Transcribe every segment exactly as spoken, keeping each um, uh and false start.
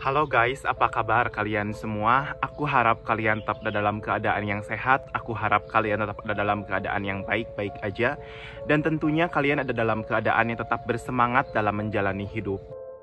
Halo guys, apa kabar kalian semua? Aku harap kalian tetap dalam keadaan yang sehat. Aku harap kalian tetap ada dalam keadaan yang baik-baik aja. Dan tentunya kalian ada dalam keadaan yang tetap bersemangat dalam menjalani hidup.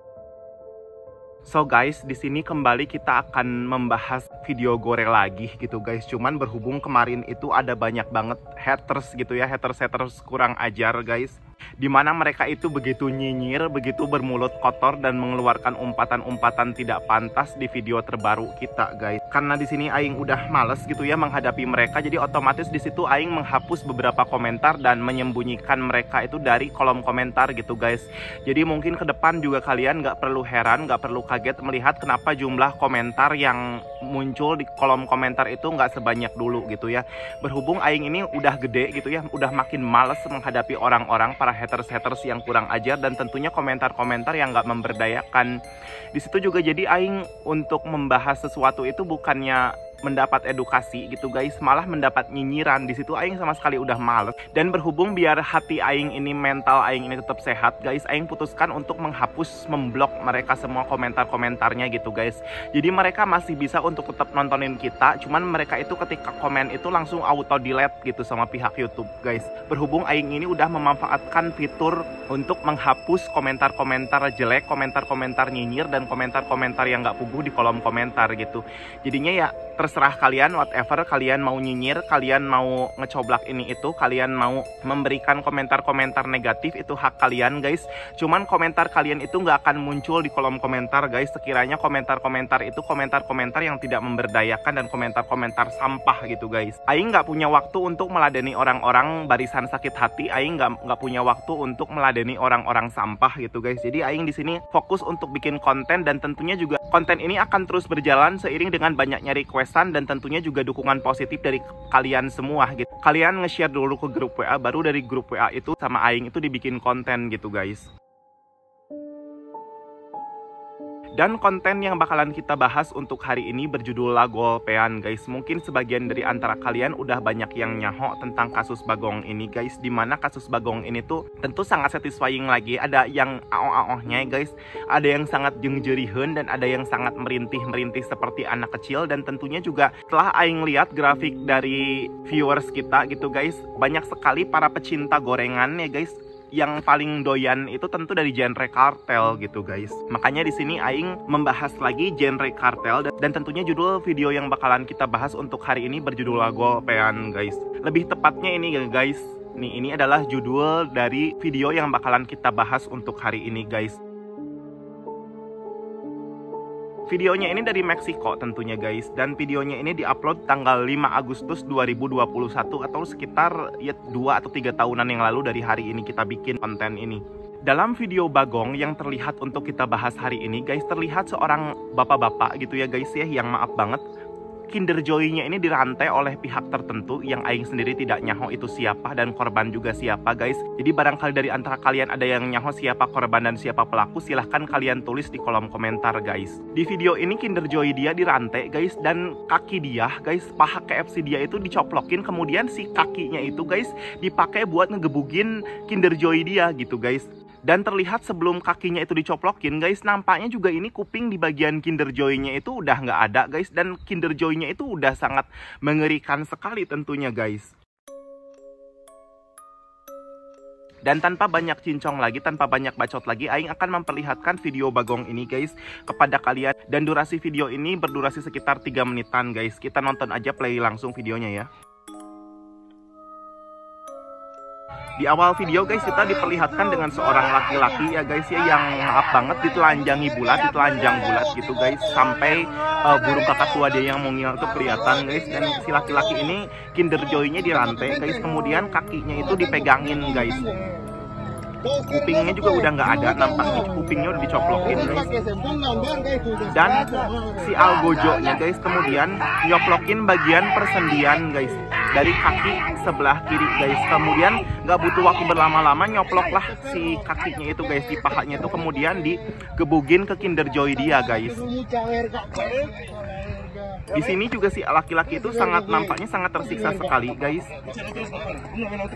So guys, di sini kembali kita akan membahas video gore lagi gitu guys. Cuman berhubung kemarin itu ada banyak banget haters gitu ya, haters-haters kurang ajar guys. Dimana mereka itu begitu nyinyir, begitu bermulut kotor dan mengeluarkan umpatan-umpatan tidak pantas di video terbaru kita guys. Karena di sini Aing udah males gitu ya menghadapi mereka, jadi otomatis di situ Aing menghapus beberapa komentar dan menyembunyikan mereka itu dari kolom komentar gitu guys. Jadi mungkin ke depan juga kalian nggak perlu heran, nggak perlu kaget melihat kenapa jumlah komentar yang muncul di kolom komentar itu nggak sebanyak dulu gitu ya. Berhubung Aing ini udah gede gitu ya, udah makin males menghadapi orang-orang para haters-haters yang kurang ajar dan tentunya komentar-komentar yang nggak memberdayakan. Di situ juga jadi Aing untuk membahas sesuatu itu bukannya mendapat edukasi gitu guys, malah mendapat nyinyiran. Di situ Aing sama sekali udah males. Dan berhubung biar hati Aing ini, mental Aing ini tetap sehat guys, Aing putuskan untuk menghapus, memblok mereka semua komentar-komentarnya gitu guys. Jadi mereka masih bisa untuk tetap nontonin kita, cuman mereka itu ketika komen itu langsung auto delete gitu sama pihak YouTube guys. Berhubung Aing ini udah memanfaatkan fitur untuk menghapus komentar-komentar jelek, komentar-komentar nyinyir, dan komentar-komentar yang nggak puguh di kolom komentar gitu. Jadinya ya terserah kalian, whatever kalian mau nyinyir, kalian mau ngecoblak ini itu, kalian mau memberikan komentar-komentar negatif, itu hak kalian guys. Cuman komentar kalian itu nggak akan muncul di kolom komentar guys, sekiranya komentar-komentar itu komentar-komentar yang tidak memberdayakan dan komentar-komentar sampah gitu guys. Aing nggak punya waktu untuk meladeni orang-orang barisan sakit hati, Aing nggak nggak punya waktu untuk meladeni orang-orang sampah gitu guys. Jadi Aing di sini fokus untuk bikin konten, dan tentunya juga konten ini akan terus berjalan seiring dengan banyaknya request dan tentunya juga dukungan positif dari kalian semua gitu. Kalian nge-share dulu ke grup W A, baru dari grup W A itu sama Aing itu dibikin konten gitu guys. Dan konten yang bakalan kita bahas untuk hari ini berjudul Lagolpean guys. Mungkin sebagian dari antara kalian udah banyak yang nyaho tentang kasus Bagong ini guys. Dimana kasus Bagong ini tuh tentu sangat satisfying lagi. Ada yang aoh-aohnya guys, ada yang sangat jengjerihan, dan ada yang sangat merintih-merintih seperti anak kecil. Dan tentunya juga setelah Aing lihat grafik dari viewers kita gitu guys, banyak sekali para pecinta gorengan ya guys. Yang paling doyan itu tentu dari genre kartel gitu guys. Makanya di sini Aing membahas lagi genre kartel, dan, dan tentunya judul video yang bakalan kita bahas untuk hari ini berjudul Lagolpean guys. Lebih tepatnya ini guys, nih ini adalah judul dari video yang bakalan kita bahas untuk hari ini guys. Videonya ini dari Meksiko tentunya guys, dan videonya ini diupload tanggal lima Agustus dua ribu dua puluh satu atau sekitar ya dua atau tiga tahunan yang lalu dari hari ini kita bikin konten ini. Dalam video Bagong yang terlihat untuk kita bahas hari ini guys, terlihat seorang bapak-bapak gitu ya guys ya, yang maaf banget Kinder Joy-nya ini dirantai oleh pihak tertentu yang Aing sendiri tidak nyaho itu siapa dan korban juga siapa guys. Jadi barangkali dari antara kalian ada yang nyaho siapa korban dan siapa pelaku, silahkan kalian tulis di kolom komentar guys. Di video ini Kinder Joy dia dirantai guys, dan kaki dia guys, paha K F C dia itu dicoplokin, kemudian si kakinya itu guys dipakai buat ngegebugin Kinder Joy dia gitu guys. Dan terlihat sebelum kakinya itu dicoplokin guys, nampaknya juga ini kuping di bagian Kinder Joy-nya itu udah nggak ada guys. Dan Kinder Joy-nya itu udah sangat mengerikan sekali tentunya guys. Dan tanpa banyak cincong lagi, tanpa banyak bacot lagi, Aing akan memperlihatkan video Bagong ini guys kepada kalian. Dan durasi video ini berdurasi sekitar tiga menitan guys. Kita nonton aja, play langsung videonya ya. Di awal video guys kita diperlihatkan dengan seorang laki-laki ya guys ya, yang maaf banget ditelanjangi bulat, ditelanjang bulat gitu guys, sampai uh, burung kakak tua dia yang mungil itu kelihatan guys. Dan si laki-laki ini Kinder Joy-nya dirantai guys, kemudian kakinya itu dipegangin guys. Kupingnya juga udah nggak ada, nampaknya kupingnya udah dicoplokin guys. Dan si algojo-nya guys kemudian nyoplokin bagian persendian guys dari kaki sebelah kiri guys. Kemudian nggak butuh waktu berlama-lama, nyoploklah si kakinya itu guys di pahanya itu, kemudian digebugin ke Kinder Joy dia guys. Di sini juga si laki-laki itu sangat nampaknya sangat tersiksa sekali guys.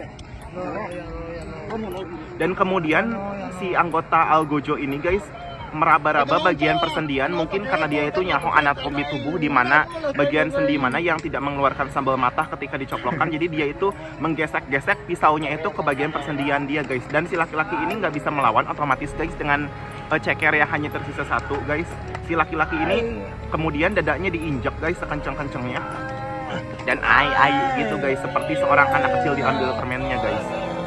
Dan kemudian si anggota Algojo ini guys meraba-raba bagian persendian, mungkin karena dia itu nyaho anatomi tubuh di mana bagian sendi mana yang tidak mengeluarkan sambal matah ketika dicoplokkan. Jadi dia itu menggesek-gesek pisaunya itu ke bagian persendian dia guys. Dan si laki-laki ini nggak bisa melawan otomatis guys dengan uh, ceker yang hanya tersisa satu guys. Si laki-laki ini kemudian dadanya diinjak guys sekencang-kencangnya. Dan ai-ai gitu guys, seperti seorang anak kecil diambil permennya guys.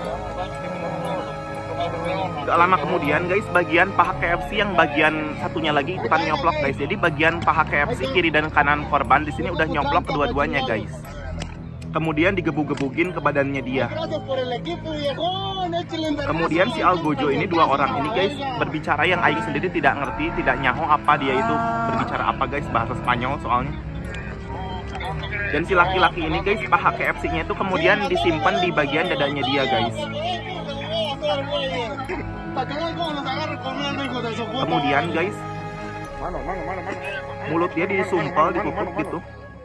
Gak lama kemudian guys, bagian paha K F C yang bagian satunya lagi ikutan nyoplok guys. Jadi bagian paha K F C kiri dan kanan korban di sini udah nyoplok kedua-duanya guys. Kemudian digebuk-gebukin ke badannya dia. Kemudian si Algojo ini, dua orang ini guys, berbicara yang Aing sendiri tidak ngerti, tidak nyaho apa dia itu berbicara apa guys, bahasa Spanyol soalnya. Dan si laki-laki ini guys, paha K F C-nya itu kemudian disimpan di bagian dadanya dia guys. Kemudian guys, mulut dia disumpal, ditutup gitu.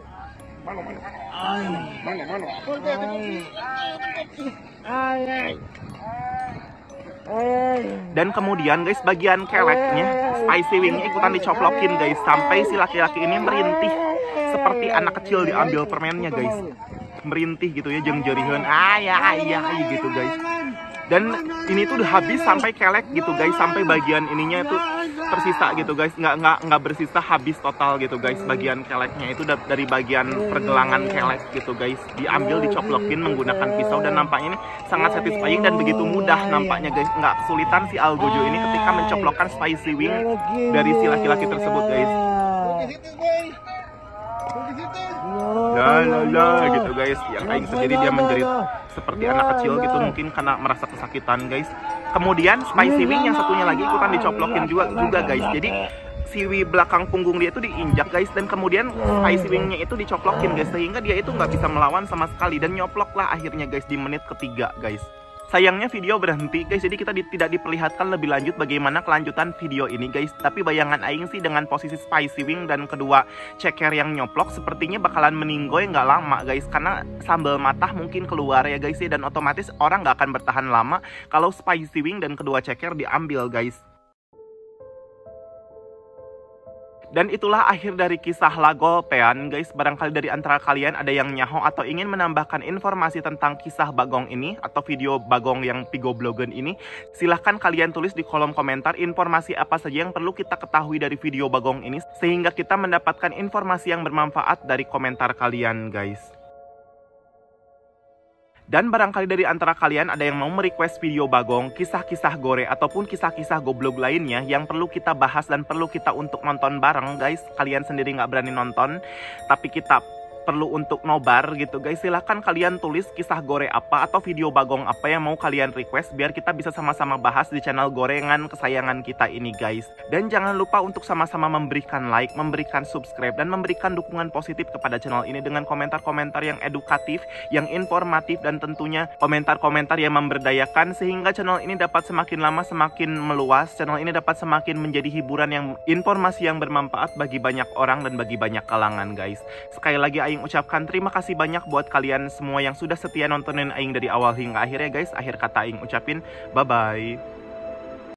Dan kemudian guys, bagian keleknya, spicy wingnya ikutan dicoplokin guys, sampai si laki-laki ini merintih seperti anak kecil diambil permennya guys. Merintih gitu ya, jeng-jerihan ayah ayah gitu guys. Dan ini tuh udah habis sampai kelek gitu guys, sampai bagian ininya itu tersisa gitu guys, nggak nggak nggak bersisa, habis total gitu guys. Bagian keleknya itu dari bagian pergelangan kelek gitu guys, diambil dicoplokin menggunakan pisau, dan nampaknya ini sangat satisfying dan begitu mudah nampaknya guys. Nggak kesulitan si Algojo ini ketika mencoplokkan spicy wing dari si laki-laki tersebut guys. La la la gitu guys, yang Aing sendiri dia menjerit seperti anak kecil gitu, mungkin karena merasa kesakitan guys. Kemudian spicy wing yang satunya lagi ikutan dicoplokin juga juga guys. Jadi siwi belakang punggung dia itu diinjak guys, dan kemudian spicy wingnya itu dicoplokin guys, sehingga dia itu nggak bisa melawan sama sekali, dan nyoplok lah akhirnya guys di menit ketiga guys. Sayangnya video berhenti guys, jadi kita di, tidak diperlihatkan lebih lanjut bagaimana kelanjutan video ini guys. Tapi bayangan Aing sih dengan posisi spicy wing dan kedua ceker yang nyoplok sepertinya bakalan meninggoy nggak lama guys, karena sambal matah mungkin keluar ya guys ya, dan otomatis orang nggak akan bertahan lama kalau spicy wing dan kedua ceker diambil guys. Dan itulah akhir dari kisah Lagolpean guys. Barangkali dari antara kalian ada yang nyaho atau ingin menambahkan informasi tentang kisah Bagong ini atau video Bagong yang pigoblogen ini, silahkan kalian tulis di kolom komentar informasi apa saja yang perlu kita ketahui dari video Bagong ini, sehingga kita mendapatkan informasi yang bermanfaat dari komentar kalian guys. Dan barangkali dari antara kalian ada yang mau merequest video Bagong, kisah-kisah gore, ataupun kisah-kisah goblok lainnya yang perlu kita bahas dan perlu kita untuk nonton bareng guys. Kalian sendiri nggak berani nonton, tapi kita perlu untuk nobar gitu guys. Silahkan kalian tulis kisah gore apa atau video Bagong apa yang mau kalian request, biar kita bisa sama-sama bahas di channel gorengan kesayangan kita ini guys. Dan jangan lupa untuk sama-sama memberikan like, memberikan subscribe, dan memberikan dukungan positif kepada channel ini dengan komentar-komentar yang edukatif, yang informatif, dan tentunya komentar-komentar yang memberdayakan, sehingga channel ini dapat semakin lama semakin meluas. Channel ini dapat semakin menjadi hiburan yang informasi yang bermanfaat bagi banyak orang dan bagi banyak kalangan guys. Sekali lagi Aing ucapkan terima kasih banyak buat kalian semua yang sudah setia nontonin Aing dari awal hingga akhir ya guys. Akhir kata Aing ucapin bye bye.